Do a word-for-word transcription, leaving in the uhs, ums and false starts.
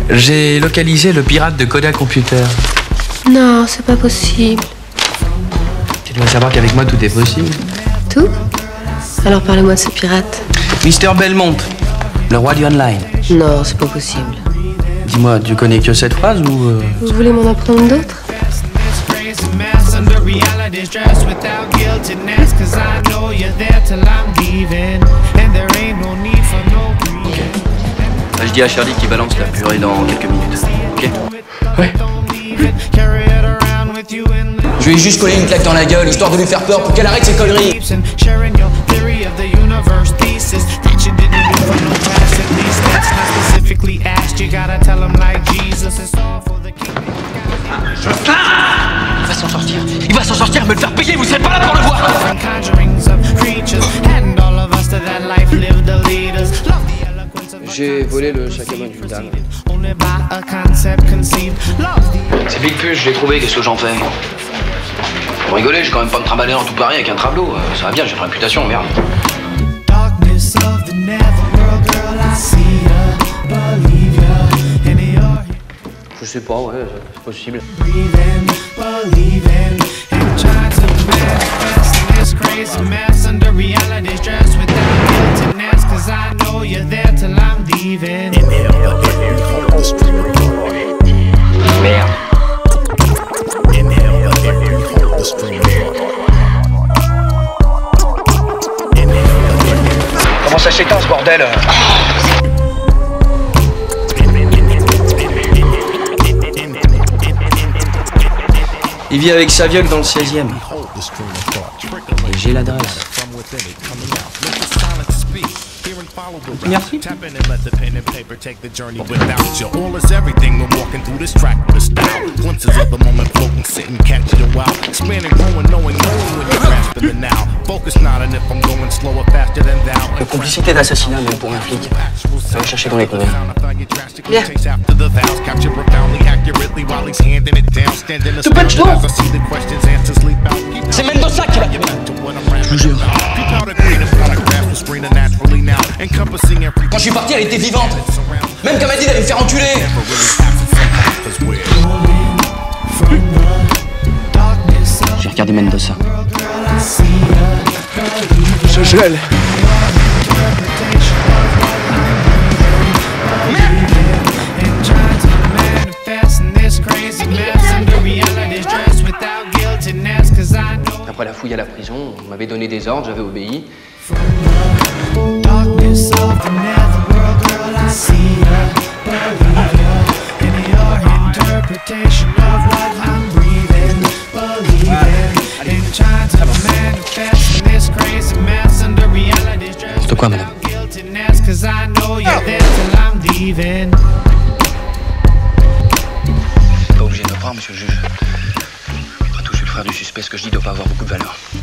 J'ai localisé le pirate de Kodak Computer. Non, c'est pas possible. Tu dois savoir qu'avec moi, tout est possible. Tout? Alors parlez-moi de ce pirate. Mister Belmont, le roi du online. Non, c'est pas possible. Dis-moi, tu connais que cette phrase ou... Euh... Vous voulez m'en apprendre d'autres? Ok. Bah, je dis à Charlie qu'il balance la purée dans quelques minutes. Ok? Ouais. Je lui ai juste collé une claque dans la gueule, histoire de lui faire peur pour qu'elle arrête ses conneries. Il va s'en sortir. Il va s'en sortir, me le faire payer, vous êtes pas là pour le voir. J'ai volé le sac à main d'une dame. C'est Big Push, je l'ai trouvé, qu'est-ce que j'en fais? Pour rigoler, j'ai quand même pas me trimballer dans tout Paris avec un travelot. Euh, ça va bien, j'ai une réputation, merde. Je sais pas, ouais, c'est possible. Merde. Comment ça s'éteint ce bordel? Il vit avec sa vieille dans le seizième. Et j'ai l'adresse. Merci. La complicité d'assassinat, même pour un flic. Ça va chercher dans les conneries. Bien. Tu punch non. C'est Mendoza qui l'a tué. Je vous jure. Quand je suis parti, elle était vivante. Même qu'elle m'a dit d'aller me faire enculer. J'ai regardé Mendoza. Je gèle. Après la fouille à la prison, on m'avait donné des ordres, j'avais obéi. N'importe quoi, madame. Pas obligé de me croire, monsieur le juge. Après tout, je suis le frère du suspect, ce que je dis doit pas avoir beaucoup de valeur.